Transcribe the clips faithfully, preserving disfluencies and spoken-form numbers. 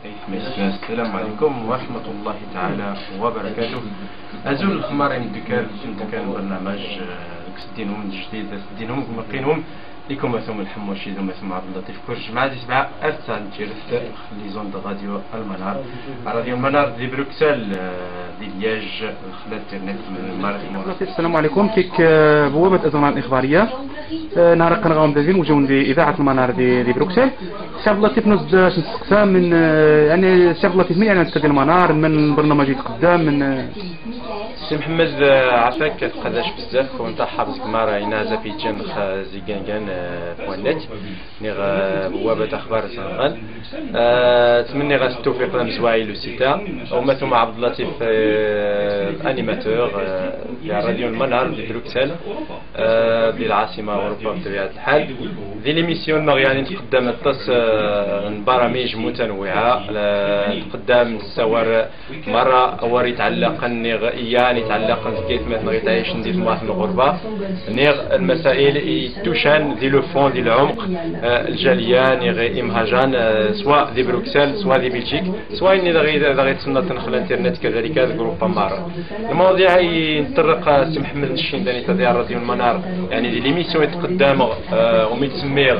السلام عليكم ورحمة الله تعالى وبركاته. أزول الخمار يمدكال كان برنامج كسدينهم جديد سدينهم مقينهم لكم ثم الحموشي ثم ثم عبد اللطيف كرج مع تسمع أرسال جرث ليزون دو راديو المنار راديو المنار دي بروكسل دي لياج خلال الانترنت من المارك. السلام عليكم. كيك بوابة أزمان الإخبارية نهار قنغاوم دازين وجون دي إذاعة المنار دي, دي بروكسل. سي عبد اللطيف نوز نسقسا من يعني سي عبد اللطيف من يعني تدي المنار من برنامج يتقدم من سي محمد عافاك كتقداش بزاف وانت حافظ كمارا ينازا في جن زيكانكان بوانت نيغ بوابة أخبار سنغال تمني غاس التوفيق لمزوايل وسيتا وما ثم عبد اللطيف انيماتور في راديو المنار دي بروكسل دي العاصمة أوروبا بطبيعة الحال. دي ليميسيون يعني تقدم الطس برامج متنوعة تقدم الصور مرة ور يتعلق نيغ إيان يتعلق كيف مثلا يتعيش ندير مواطن الغربة نيغ المسائل يتوشان دي لو فون دي العمق الجالية نيغ إمهاجان سواء دي بروكسل سواء دي بلجيك سواء إني دغي دغي تسنى تنخل الانترنت كذلك جروب مارا. المواضيع ينطرق سي محمد نشين داني تدير راديو المنار يعني دي ليميسيون يتقدم وميتسميغ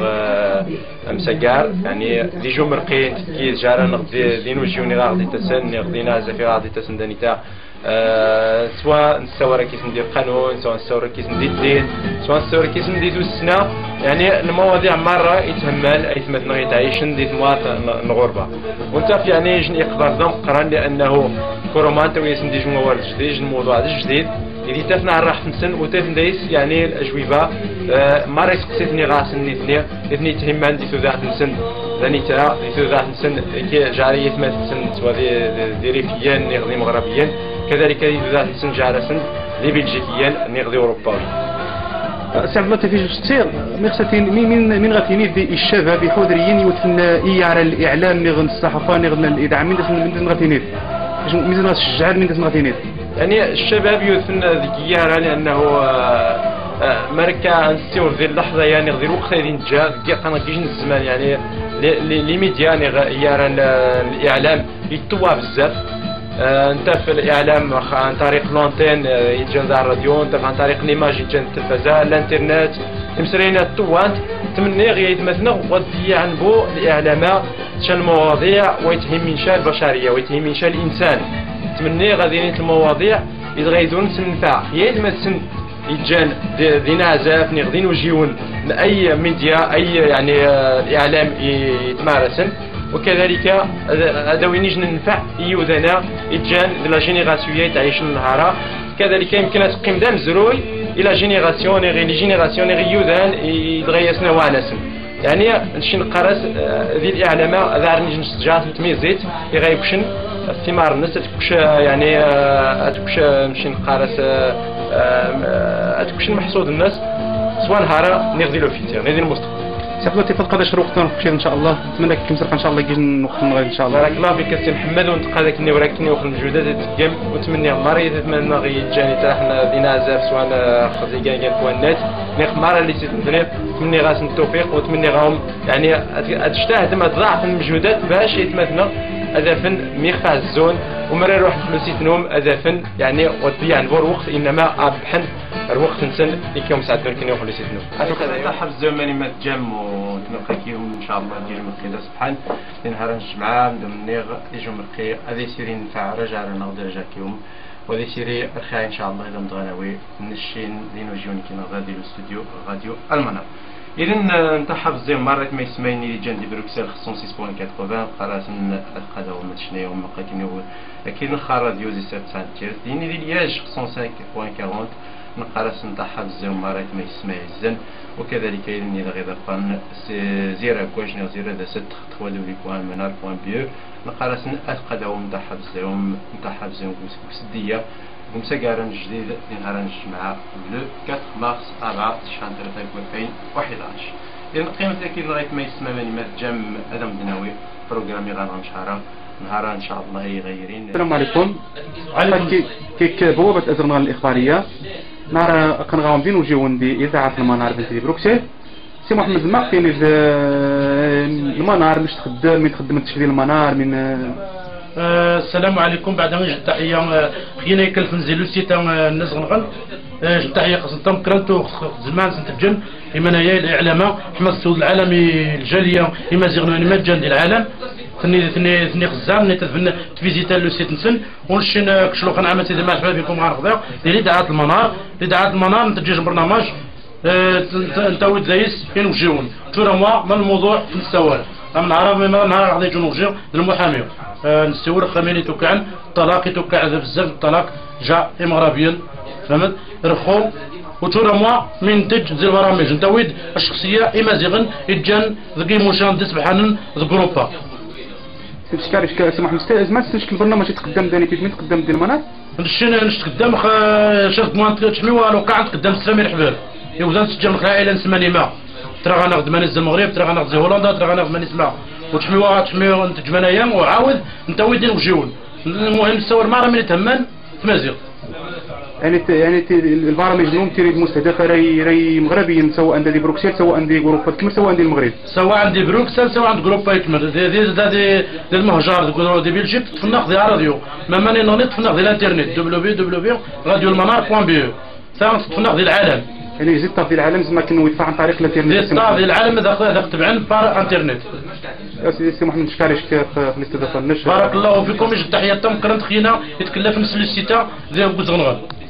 مسكار يعني دي جو مرقين كي جارا نغدي دي نوجيوني غادي تسن غدينا زفي غادي تسن دانيتا أه سواء نستورا كيس ندير قانون سواء نستورا كيس ندير زيت سواء نستورا كيس ندير السنة يعني المواضيع مرة يتهمل ايثمتنا يتعيش ندير مواطن الغربة وانت في يعني يجن يقدر دم قران لانه كورومانتا ويس ندير موارد جديد الموضوع جديد إذا تفنى راح نسن وتفنديس يعني الأجوبة أه مرة سقسيتني غاس نيتني إذني تهمان دي ثلاث نسن ذني تا دي ثلاث نسن كي جاري يثمت نسن سواء دي ريفيين نغذي مغربيين كذلك دي ثلاث نسن جارسن دي بلجيكيين نغذي أوروباوي. سي عبد اللطيف تصير ميرساتين مين مين مين غاتيني دي الشباب حضريين يوتفن إيار الإعلام نغن الصحافة نغن الإذاعة مين دسن مين دسن غاتيني مين دسن الشجاع مين دسن غاتيني يعني الشباب يوثن ذكيارا لأنه مركا نستيور ذي اللحظة يعني ذي الوقت هذه نجا ذكي قنا كيجن الزمان يعني لي ميديا يعني يارا الإعلام يتوا بزاف انت في الإعلام عن طريق لونتين يتجن ذا الراديو انت عن طريق ليماج يتجن التلفزة الانترنت مسرينا التوانت تمني غير يتمثلنا ودي عن بو الإعلام شان المواضيع ويتهم من شان البشرية ويتهم من شان الإنسان تمني غادي المواضيع يتغيدون سنفع يا ما سن يجان دي نعزاف نغدين وجيون اي ميديا اي يعني الاعلام يتمارسن وكذلك هذا وين يجي ننفع يوذنا يجان لا جينيراسيون تعيش النهار كذلك يمكن تقيم دام زروي الى جينيراسيون غير لي جينيراسيون غير يوذان يتغيسنا وانسن يعني نمشي نقرس ذي الاعلام هذا نجي نسجات متميزيت يغيبشن الثمار الناس تكوش يعني تكوش نمشي نقارس تكوش المحصول الناس سواء نهار نغذي له فيتير نغذي المستقبل. سيقدر تفلق هذا الشروق تنخشي ان شاء الله نتمنى كي مسرق ان شاء الله يجي وقت نغير ان شاء الله. بارك الله فيك سي محمد ونتقى ذاك اللي وراكني وخل المجهودات تتقام وتمني مرة تتمنى غي جاني تاع حنا دينا زاف سواء خزي كاع كاع كوانات نيخ مرة اللي تتبني تمني غاس التوفيق وتمني غاهم يعني تجتهد ما تضاعف المجهودات باش يتمثلنا هذا فن ميخفى الزون ومرة يروح فلوسيت نوم هذا فن يعني وتضيع نبور وقت انما ابحن الوقت نسن اللي كيوم ساعدنا كي نروح فلوسيت نوم. هذا حفظ زماني ما تجم ونلقاكيهم ان شاء الله ندير مرقي سبحان نهار نجمعها من نيغ يجوا مرقي هذا يسيري نفع رجع نقدر رجعكيهم وهذا يسيري رخاء ان شاء الله اذا متغناوي نشين دينو جيوني كي نغادي الاستوديو راديو المنار. إذا نتا حفظ مرة ما يسميني اللي جان دي بروكسل خصهم ستة فاصلة ثمانين قراص القدا وما تشنايا وما قاكيني أكيد نخار راديو زي سبعة سنتير ديني دي لياج خصهم خمسة فاصلة أربعين نقراص نتا حفظ مرة ما يسمى الزن وكذلك إذا إذا غير قان زيرا كواش زيرا ذا ست خوالو لي بوان منار بوان بيو نقراص القدا ونتا حفظ يوم نتا حفظ يوم كسدية ومساقارن جديد نهار نجمع لو أربعة مارس أربعة تشحن ثلاثة ألفين وأحد عشر. إذا قيمة أكيد لغاية ما يسمى ماني ما تجم أدم دناوي بروغرامي غنغم شهرا نهار إن شاء الله يغيرين. السلام عليكم. كي كيك بوابة أزرنال الإخبارية نهار كنغاوم دين وجيون بإذاعة المنار بنت بروكسل سي محمد الماقتين المنار باش تخدم من تخدم تشغيل المنار من آه السلام عليكم. بعد ما جد تحيه خينا يكلف نزيلو سيتا الناس غنغن جد تحيه خصنتم كرنتو زمان سنتجن إمانيا الإعلام حمد السود العالمي الجالية إما زيغنو إما جان ديال العالم ثني ثني ثني خزام ني تفن تفيزيتا لو سيت نسن ونشين كشلو خنعمل سيدي مع الحباب بكم غنخضيو ديال إذاعة المنار إذاعة المنار نتجيج برنامج نتاود زايس فين وجيون تورا موا من الموضوع في السوال من عرب من نهار غادي يجون وجيو المحامي نستور خميني توكعن الطلاق توكع بزاف الطلاق جاء مغربيا فهمت رخو وتورا موا من تج زي البرامج نتاود الشخصيه إما زيغن يتجان ذكي موشان دي سبحان الجروبا تشكارش كسمح مستاذ ما تشكل برنامج يتقدم داني كيف من تقدم ديال المنار نشينا نتقدم شفت موان تحميوا لو قاعد تقدم سامي الحباب يوزان تسجل العائله نسماني ما ترى غناخذ مانيس المغرب ترى غناخذ هولندا ترى غناخذ مانيس ما وتحميوا تحميوا نتج منايا وعاود انت ويدين وجيون المهم الصور ما راه من يتهمن تمازيغ يعني يعني البرامج اليوم تريد مستهدفه راي راي مغربيين سواء عند بروكسل سواء عند جروبات كما سواء عند المغرب سواء عند بروكسل سواء عند جروبات كما دي دي دي المهجر دي بلجيك تفنخ دي راديو ما ماني نوني تفنخ دي الانترنت دبليو دبليو دبليو راديو المنار بوان بي ثاني تفنخ دي العالم يعني زيد طاف ديال العالم زعما كانوا يدفع عن طريق الانترنت زيد طاف ديال العالم هذا تبعا بار انترنت يا سيدي سي محمد نشكرك في الاستضافه. بارك الله فيكم. تحياتكم كرنت خينا يتكلف نفس السيتا ديال بوزغنغال.